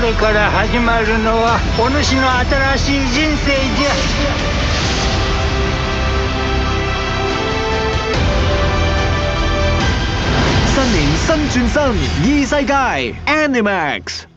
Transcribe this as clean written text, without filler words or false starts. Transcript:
れから始まるのはお主の新しい人生じゃ。 新年新轉身，異世界 Animax。